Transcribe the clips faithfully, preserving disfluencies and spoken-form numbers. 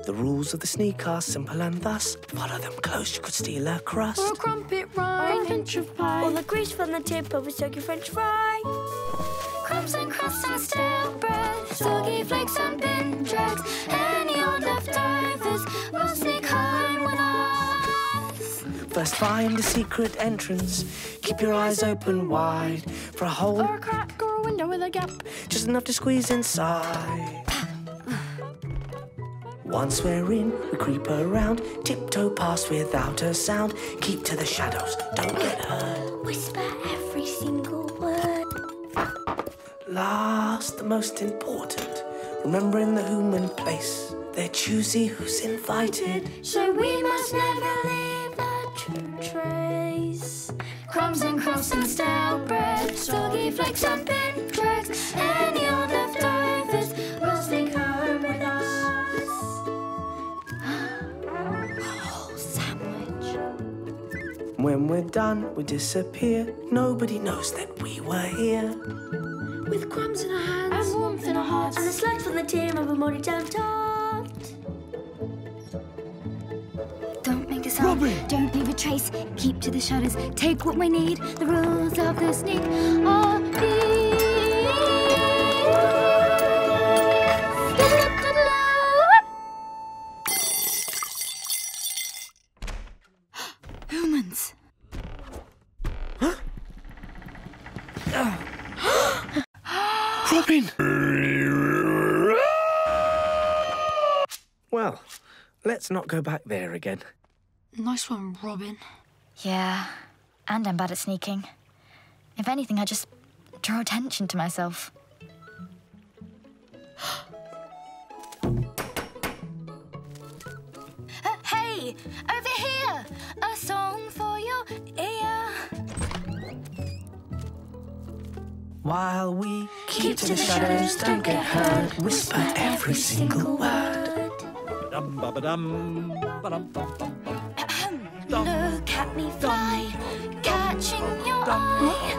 The rules of the sneak are simple and thus follow them close, you could steal a crust. Or a crumpet rind, or a pinch of pie. Or the grease from the tip of a soggy French fry. Crumbs and crusts and stale bread, soggy flakes and bin dregs. Any old leftovers will sneak home with us. First find a secret entrance, keep your eyes open wide for a hole or a crack or a window with a gap, just enough to squeeze inside. Once we're in, we creep around, tiptoe past without a sound. Keep to the shadows, don't get hurt. Whisper every single word. Last, the most important, remembering the whom and place. They're choosy who's invited, so we must never leave a true trace. Crumbs and crusts and stale bread, soggy flakes and bin dregs. Any old leftovers will sneak home with us. When we're done, we disappear. Nobody knows that we were here. With crumbs in our hands and warmth in our hearts, and the slugs from the tin of a morning jam tart. Don't make a sound, Robin. Don't leave a trace. Keep to the shadows, take what we need. The rules of the sneak are these. Humans. Robin! Well, let's not go back there again. Nice one, Robin. Yeah, and I'm bad at sneaking. If anything, I just draw attention to myself. uh, hey, over here! A song for your ear. While we keep, keep to the shadows, don't get hurt. Whisper every single word. Look at me fly, catching your eye.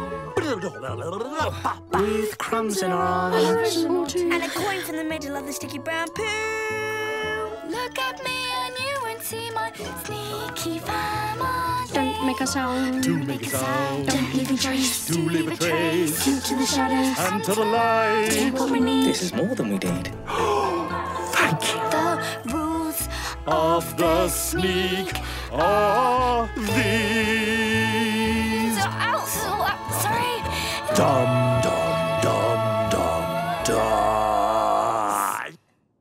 With crumbs in our eyes and a coin from the middle of the sticky brown poo. Look at me and you won't see my sneaky family. Don't make a sound. Do make a sound. Don't leave a trace. Do leave a trace. Keep to the shadows. And to the light. Take what we need. This is more than we need. Thank you. The rules of the sneak are these. Oh, ow, oh, sorry. Dum, dum, dum, dum, dum.